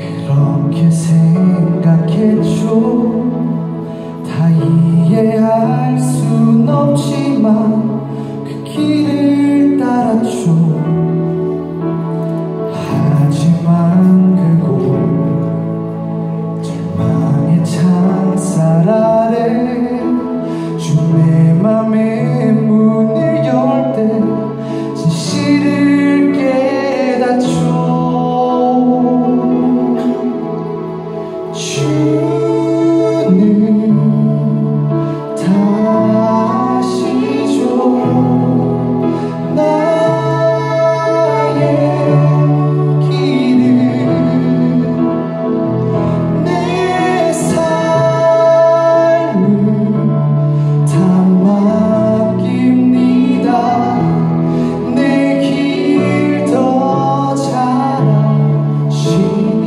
그렇게 생각했죠. 다 이해할 순 없지만 그 길을 따랐죠. 하지만 그곳 절망의 창살 아래 주 내 맘의 문을 열 때 진실을 깨닫죠. 주는 다시죠. 나의 길을 내 삶을 다 맡깁니다. 내 길 더 잘하시니.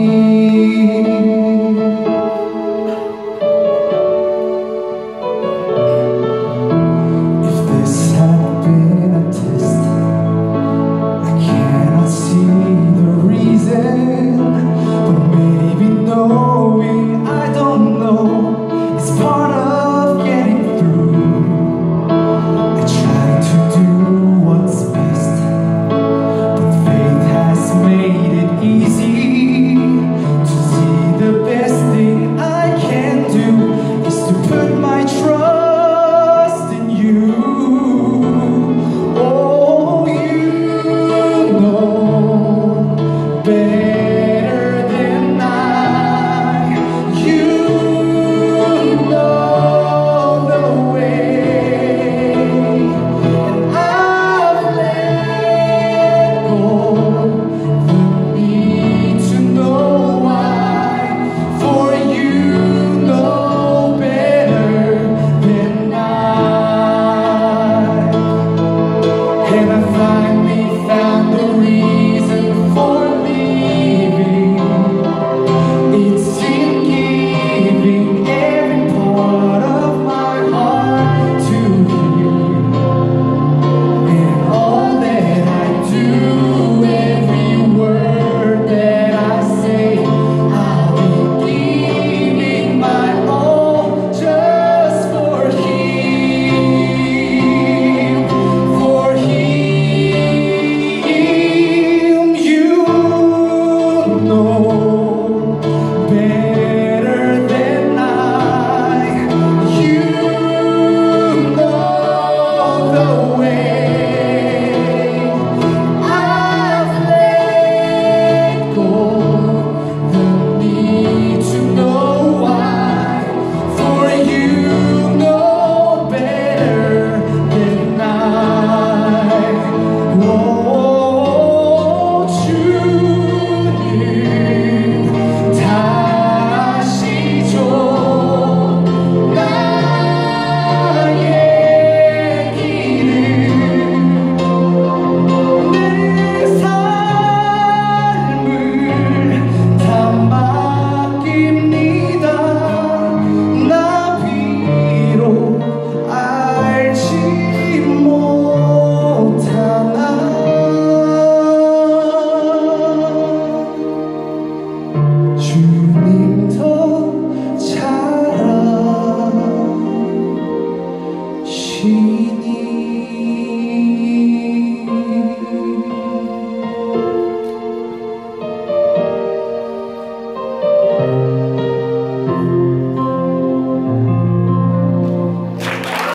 If this had been a test, I cannot see the reason, but maybe knowing I don't know is part of getting through. I try to do what's best, but faith has made it easy to see the best thing I can do is to put my trust in you. Oh, you know better than I. You know the way, and I've let go the need to know why. For you know better than I. And I finally found the reason for leaving. It's in giving every part of my heart to you. And all that I do, every word that I say, I'll be giving my all just for Him. For Him, you know